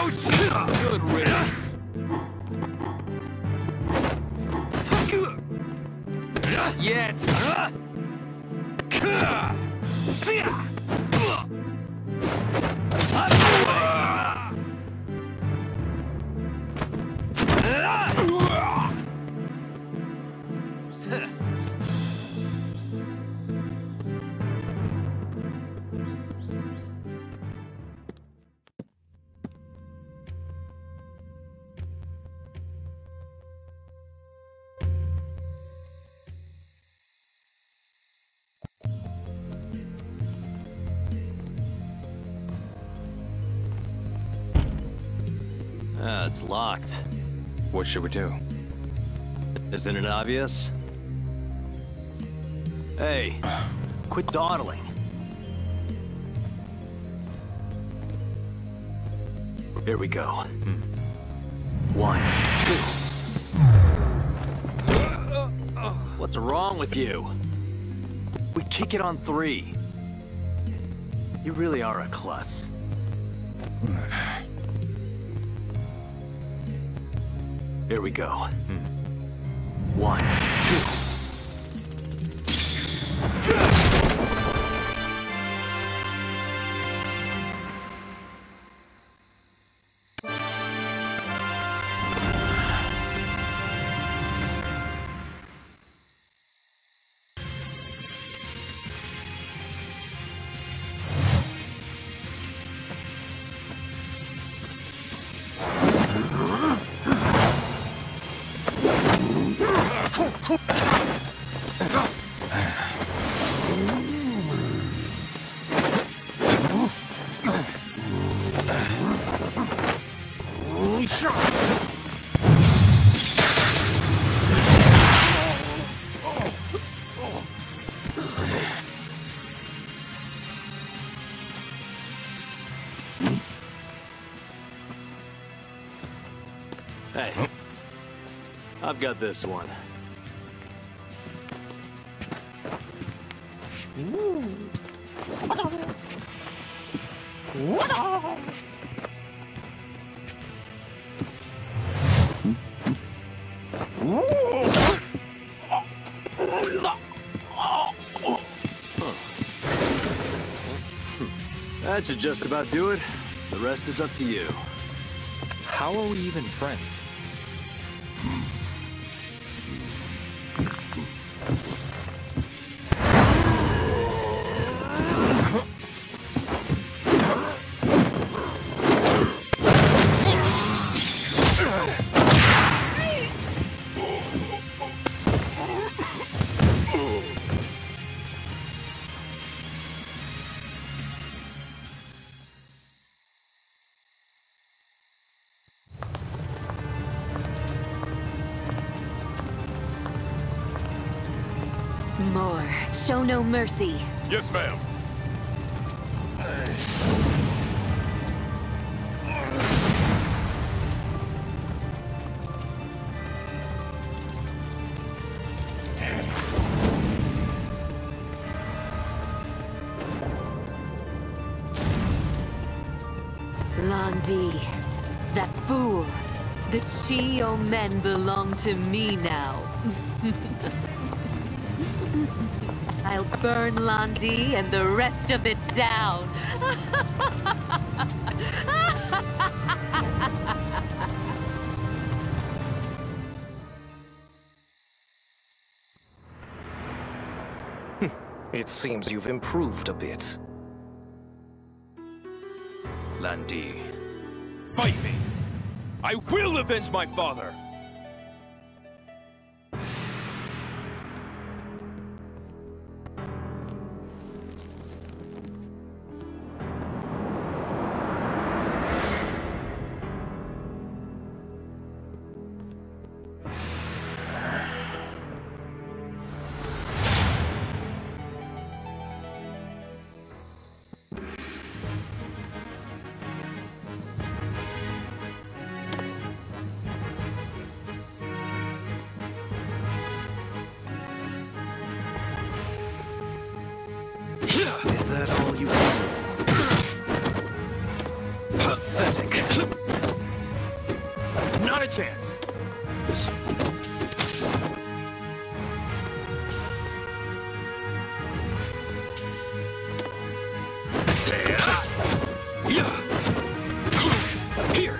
Good riddance. Yet. It's locked. What should we do? Isn't it obvious? Hey, quit dawdling. Here we go. 1, 2. What's wrong with you? We kick it on 3. You really are a klutz. Here we go. 1, 2. Hey, I've got this one. That should just about do it. The rest is up to you. How are we even friends? More. Show no mercy. Yes, ma'am. Lan Di, that fool. The Chi-O men belong to me now. I'll burn Lan Di and the rest of it down. It seems you've improved a bit. Lan Di, fight me! I will avenge my father! chance. Here.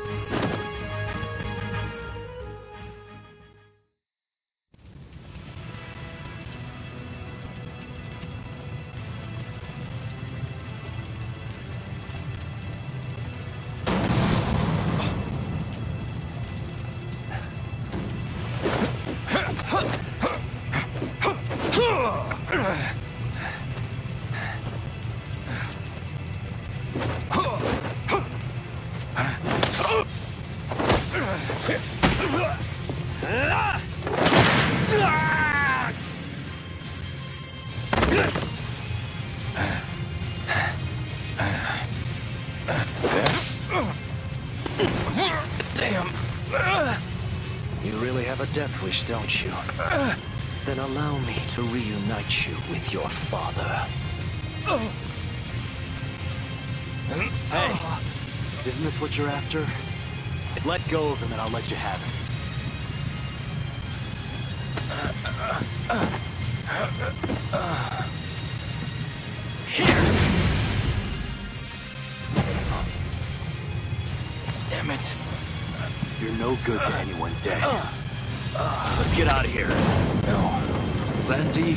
Damn. You really have a death wish, don't you? Then allow me to reunite you with your father. Hey, isn't this what you're after? Let go of him and I'll let you have it. Here! Damn it. You're no good to anyone dead. Let's get out of here. No. Lan Di.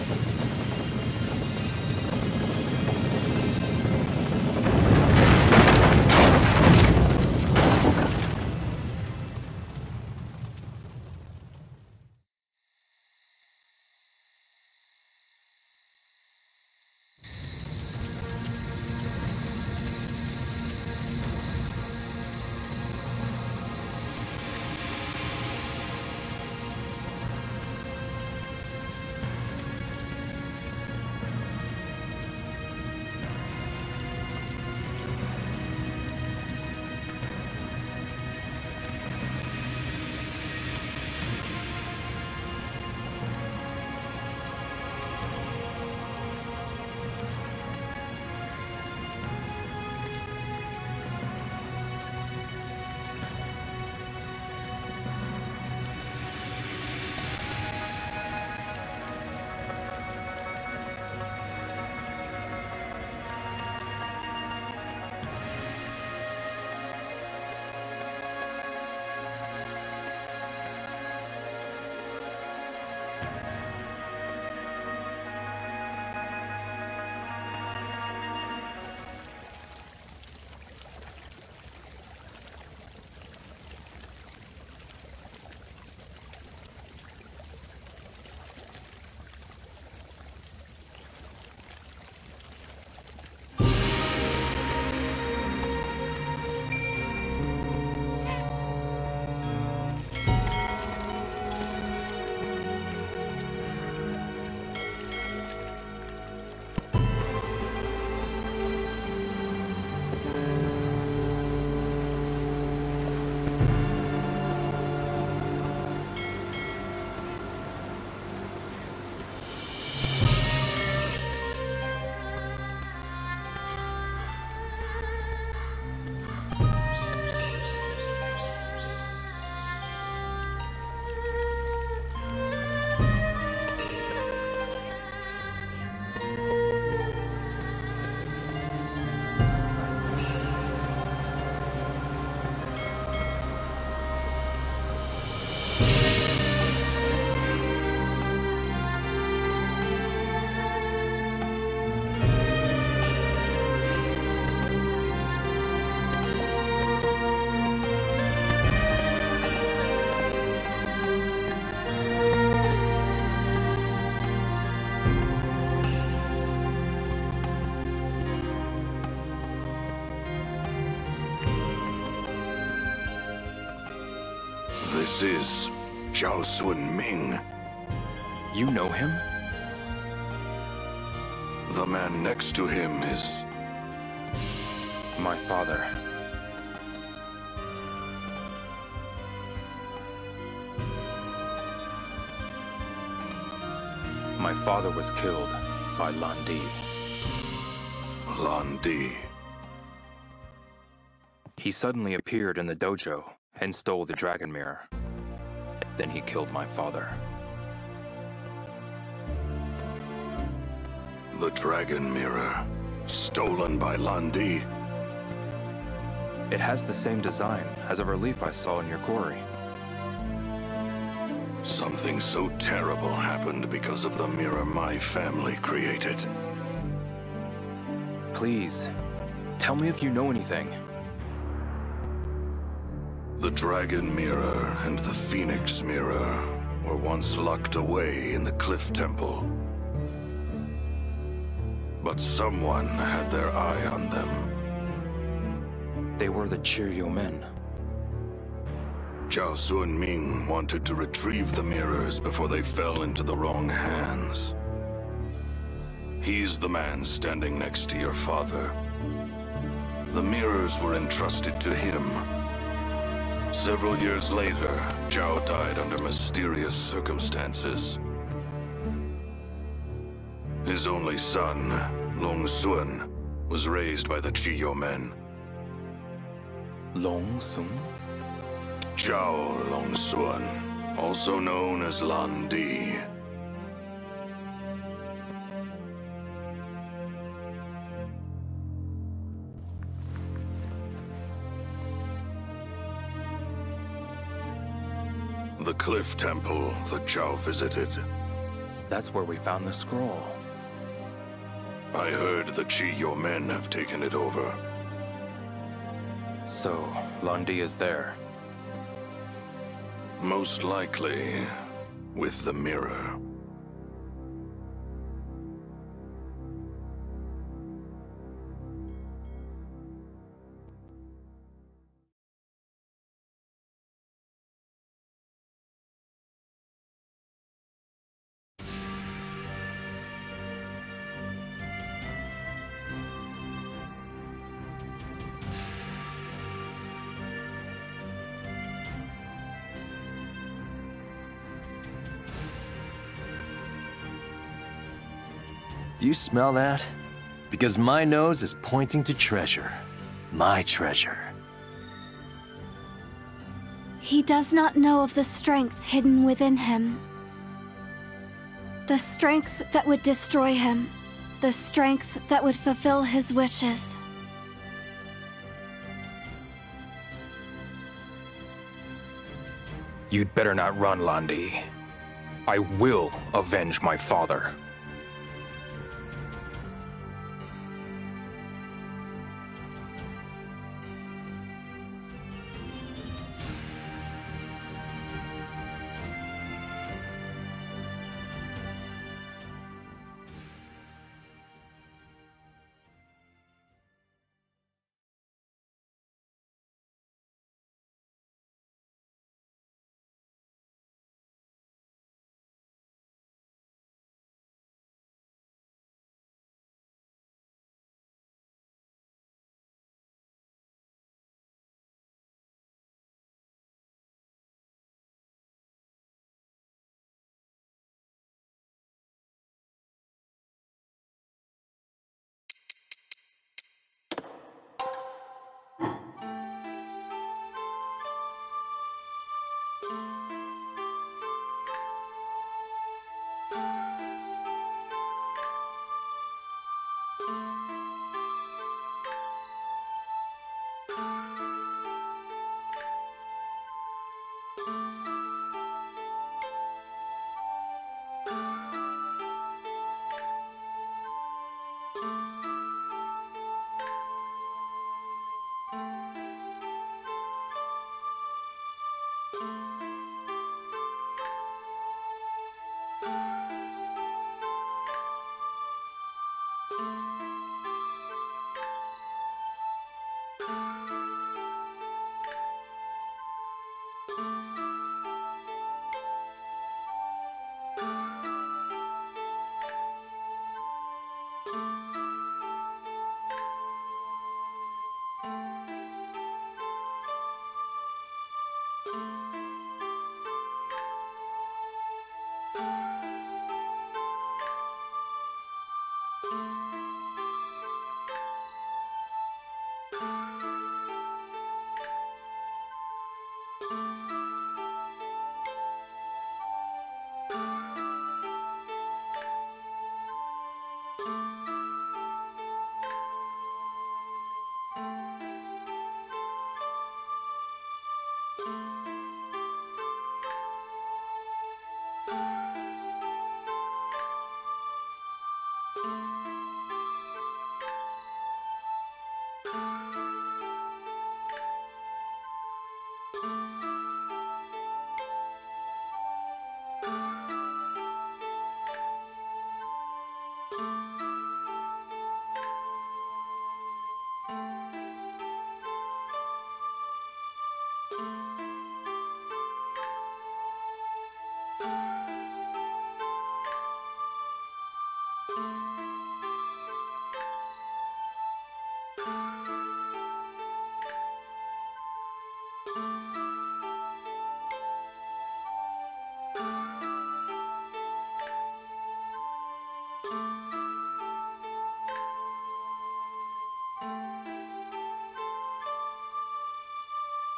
This is Zhao Sun Ming. You know him? The man next to him is... My father. My father was killed by Lan Di. Lan Di. He suddenly appeared in the dojo and stole the Dragon Mirror. Then he killed my father. The Dragon Mirror, stolen by Lan Di. It has the same design as a relief I saw in your quarry. Something so terrible happened because of the mirror my family created. Please, tell me if you know anything. The Dragon Mirror and the Phoenix Mirror were once locked away in the Cliff Temple. But someone had their eye on them. They were the Qiyou men. Zhao Sunming wanted to retrieve the mirrors before they fell into the wrong hands. He's the man standing next to your father. The mirrors were entrusted to him. Several years later, Zhao died under mysterious circumstances. His only son, Long Sun, was raised by the Qiyou men. Long Sun? Zhao Long Sun, also known as Lan Di. The Cliff Temple that Zhao visited. That's where we found the scroll. I heard the Qiyou men have taken it over. So, Lan Di is there. Most likely, with the mirror. Do you smell that? Because my nose is pointing to treasure. My treasure. He does not know of the strength hidden within him. The strength that would destroy him. The strength that would fulfill his wishes. You'd better not run, Lan Di. I will avenge my father.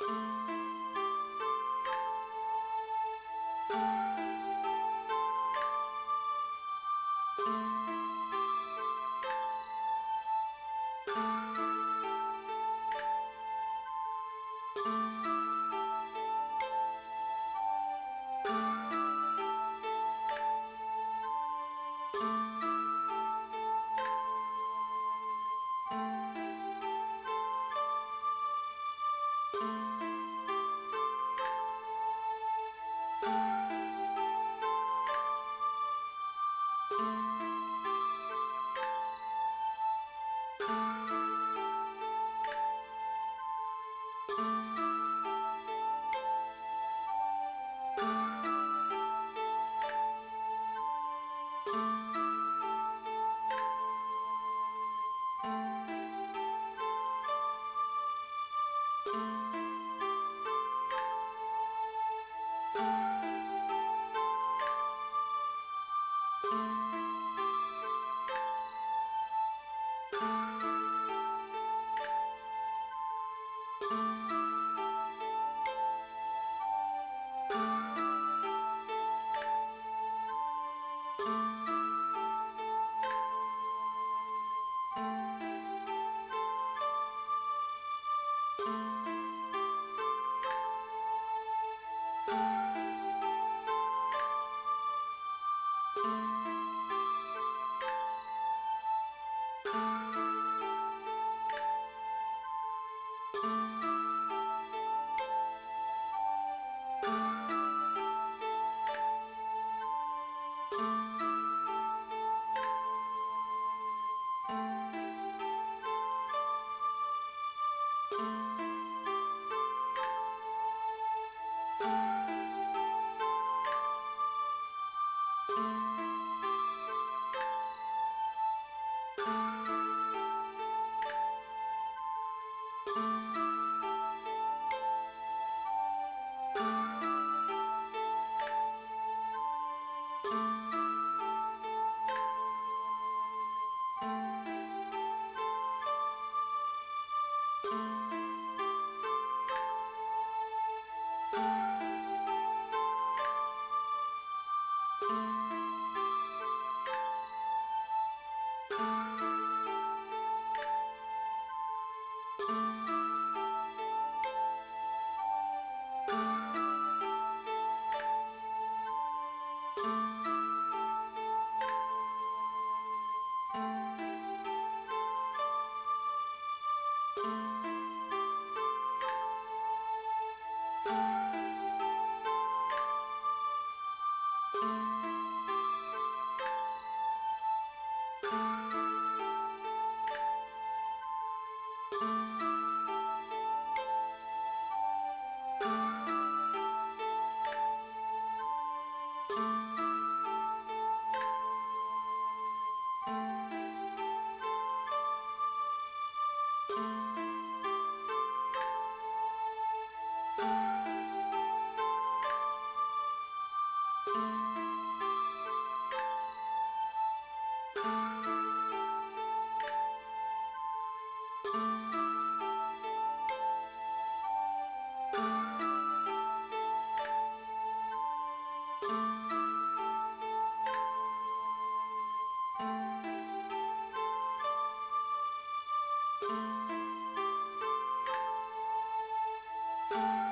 you